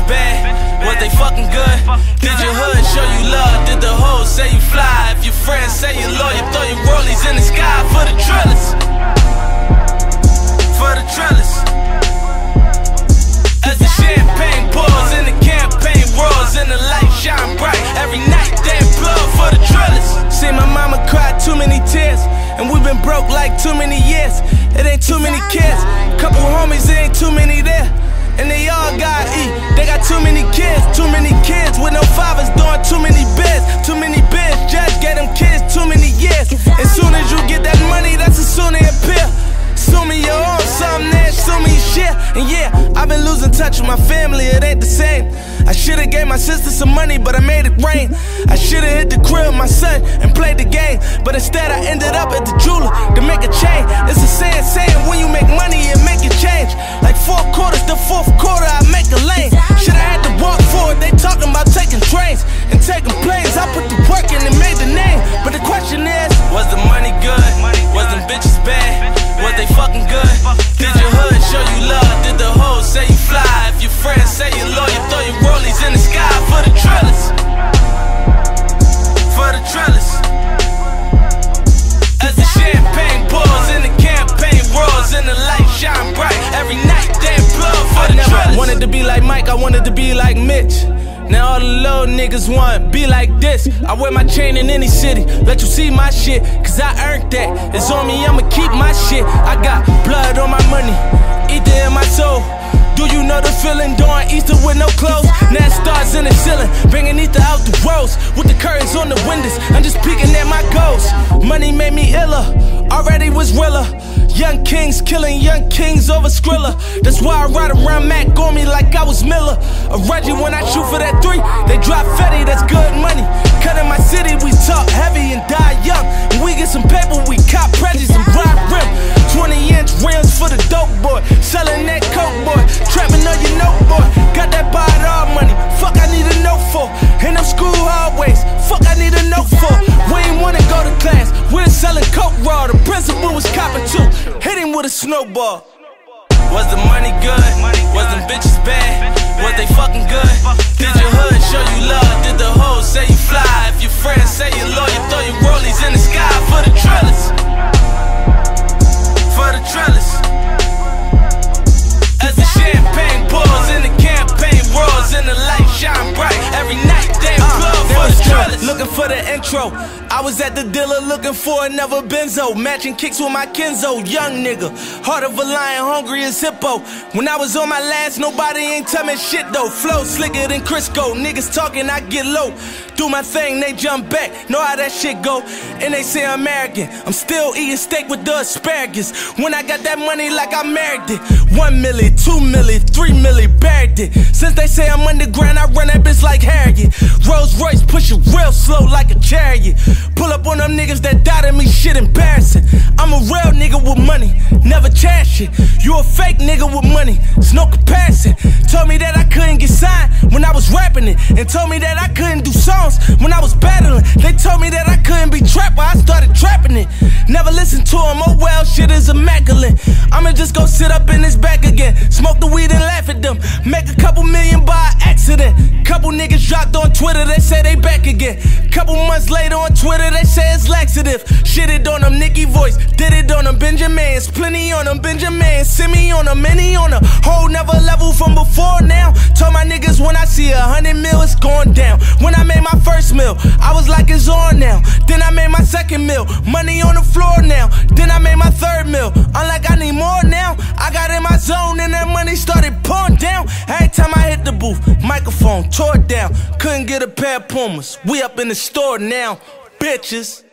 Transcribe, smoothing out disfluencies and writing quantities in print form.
bad? Was they fucking good? Did your hood show you love? Did the hoes say you fly? If your friends say you loyal, throw your rollies in the sky for the trillers. For the trillers. As the champagne pours and the campaign roars and the light shine bright, every night they blood for the trillers. See my mama cry too many tears, and we've been broke like too many years. It ain't too many kids, couple homies, it ain't too many there. And they all got eat, they got too many kids with no fathers doing too many bids. Too many bids, judge gave them kids too many years. As soon as you get that money, that's as soon as it appear. Sue me your own something, then sue me shit. And yeah, I've been losing touch with my family, it ain't the same. I should've gave my sister some money, but I made it rain. I should've hit the crib with my son and played the game, but instead I ended up at the jeweler to make a chain. It's a saying when you make money, it make it change. Like 4 quarters, the 4th quarter, I make a lane. Should've had to walk forward, they talking about taking trains and taking planes. I put the work in and made the name, but the question is, was the money good? Was them bitches bad? Was they fucking good? Did your hood show you love? Did the hoes say you fly? If your friends say you loyal, throw your rollies in the sky for the trillers. For the trillers. As the champagne pours and the campaign roars and the light shine bright, every night they blood for the trillers. I wanted to be like Mike, I wanted to be like Mitch. Now all the little niggas want be like this. I wear my chain in any city, let you see my shit, cause I earned that. It's on me, I'ma keep my shit. I got blood on my money, ether in my soul. Do you know the feeling during Easter with no clothes? Now stars in the ceiling, bringing ether out the rose with the curtains on the windows. I'm just peeking at my goals. Money made me iller, already was realer. Young kings killing young kings over Skrilla. That's why I ride around Mac on me like I was Miller. A Reggie when I shoot for that 3, they drop Fetty, that's good money. Cut in my city, we talk heavy and die young. When we get some paper, we cop Preggys and ride rim. 20-inch rims for the dope boy, selling that coke boy, trapping on your note boy. Got that buy it all money, fuck I need a note for. In them school hallways, fuck I need a note for. We ain't wanna go to class, we're selling coke raw. The principal was copping too, hit him with a snowball. Was the money good? Was them bitches bad? Was they fucking good? Did your hood show you love? Did the hoes say you fly? If your friends say you loyal, throw your rollies in the sky for the trillers. For the trillers. As the champagne pours and the campaign roars and the light shine bright, every night they blood for the trillers. Looking for the intro, I was at the dealer looking for another benzo, matching kicks with my Kenzo. Young nigga, heart of a lion, hungry as hippo. When I was on my last, nobody ain't tell me shit though. Flow slicker than Crisco, niggas talking, I get low. Do my thing, they jump back, know how that shit go. And they say I'm arrogant, I'm still eating steak with the asparagus. When I got that money like I married it. 1 milli, 2 milli, 3 milli, buried it. Since they say I'm underground, I run that bitch like Harriet. Rolls Royce, push it real slow like a chariot. Pull up on them niggas that doubted me, shit embarrassing. I'm a real nigga with money, never trash shit. You a fake nigga with money, it's no comparison. Told me that I couldn't get signed when I was rapping it, and told me that I couldn't do songs when I was battling. They told me that I couldn't be trapped, but I started trapping it. Never listened to them, oh well, shit is immaculate. I'ma just go sit up in this back again, smoke the weed and laugh at them. Make a couple million by accident. Couple niggas dropped on Twitter, they say they back again. Couple months later on Twitter, they say it's laxative. Shit it on them, Nicki Voice, did it on them, Benjamins. Plenty on them, Benjamins, send me on them, many on them. Whole never level from before now. Told my niggas when I see 100 mil, it's going down. When I made my first meal, I was like it's on now. Then I made my second meal, money on the floor now. Then I made my third meal, I'm like I need more now. I got in my zone and that money started pouring down. Every time I hit the booth, microphone tore it down. Couldn't get a pair of Pumas, we up in the store now, bitches.